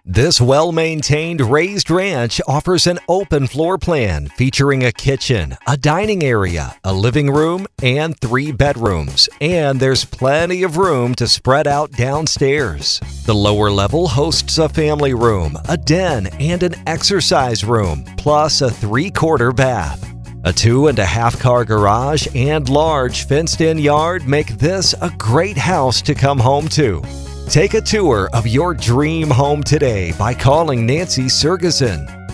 This well-maintained raised ranch offers an open floor plan featuring a kitchen, a dining area, a living room, and 3 bedrooms. And there's plenty of room to spread out downstairs. The lower level hosts a family room, a den, and an exercise room, plus a 3/4 bath. A 2.5-car garage and large fenced-in yard make this a great house to come home to. Take a tour of your dream home today by calling Nancy Cergizan.